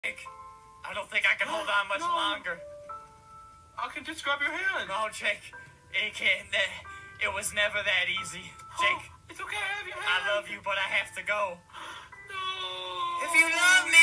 Jake, I don't think I can hold on much longer. I can just grab your hand. No, Jake, it was never that easy. Jake, it's okay, I have your hand. I love you, but I have to go. No. If you love me,